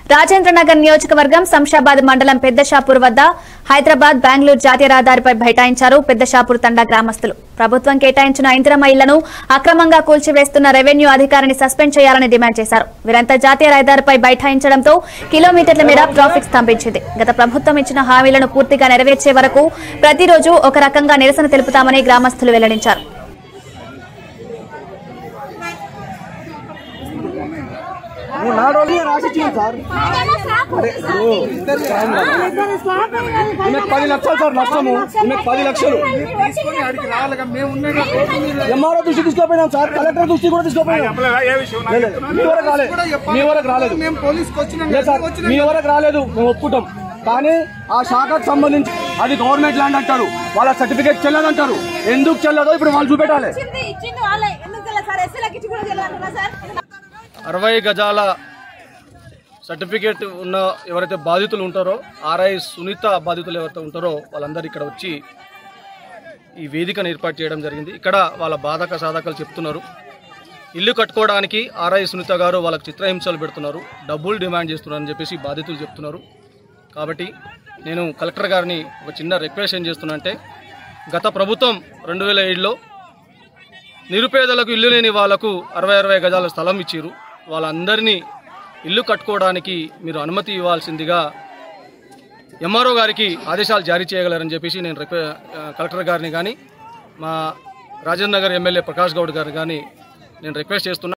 రాజేంద్రనగర్ నియోజకవర్గం శంషాబాద్ మండలం పెద్దషాపూర్ వద్ద హైదరాబాద్ బెంగళూరు జాతీయ రహదారిపై బైఠాయించారు పెద్దషాపూర్ తండా గ్రామస్తులు. ప్రభుత్వం కేటాయించిన ఇందిరమ్మ ఇళ్లను అక్రమంగా కూల్చివేస్తున్న రెవెన్యూ అధికారిని సస్పెండ్ చేయాలని డిమాండ్ చేశారు. వీరంతా జాతీయ రహదారిపై బైఠాయించడంతో కిలోమీటర్ల మేర ట్రాఫిక్ స్తంభించింది. గత ప్రభుత్వం ఇచ్చిన హామీలను పూర్తిగా నెరవేర్చే వరకు ప్రతిరోజు ఒక రకంగా నిరసన తెలుపుతామని గ్రామస్తులు వెల్లడించారు. ₹10 లక్షలు సార్ నష్టము. 10 లక్షలు ఎంఆర్ఓ దృష్టి తీసుకుపోయినాం సార్, కలెక్టర్ దృష్టి కూడా తీసుకుపోయినాం. మీ వరకు రాలేదు, మీ వరకు రాలేదు, మేము ఒప్పుకుంటాం. కానీ ఆ శాఖకు సంబంధించి అది గవర్నమెంట్ ల్యాండ్ అంటారు, వాళ్ళ సర్టిఫికేట్ చెల్లదంటారు. ఎందుకు చెల్లదో ఇప్పుడు వాళ్ళు చూపెట్టాలి. 60 గజాల సర్టిఫికేట్ ఉన్న ఎవరైతే బాధితులు ఉంటారో, ఆర్ఐ సునీత బాధితులు ఎవరైతే ఉంటారో వాళ్ళందరూ ఇక్కడ వచ్చి ఈ వేదికను ఏర్పాటు చేయడం జరిగింది. ఇక్కడ వాళ్ళ బాధక సాధకాలు చెప్తున్నారు. ఇల్లు కట్టుకోవడానికి ఆర్ఐ సునీత గారు వాళ్ళకి చిత్రహింసలు పెడుతున్నారు, డబ్బులు డిమాండ్ చేస్తున్నారని చెప్పేసి బాధితులు చెప్తున్నారు. కాబట్టి నేను కలెక్టర్ గారిని ఒక చిన్న రిక్వెస్ట్ ఏం చేస్తున్నా అంటే, గత ప్రభుత్వం 2007లో నిరుపేదలకు ఇల్లు లేని వాళ్లకు 60 గజాల స్థలం ఇచ్చారు. వాళ్ళందరినీ ఇల్లు కట్టుకోవడానికి మీరు అనుమతి ఇవ్వాల్సిందిగా ఎంఆర్ఓ గారికి ఆదేశాలు జారీ చేయగలరని చెప్పేసి నేను కలెక్టర్ గారిని కానీ మా రాజేంద్ర నగర్ ఎమ్మెల్యే ప్రకాష్ గౌడ్ గారిని కానీ నేను రిక్వెస్ట్ చేస్తున్నా.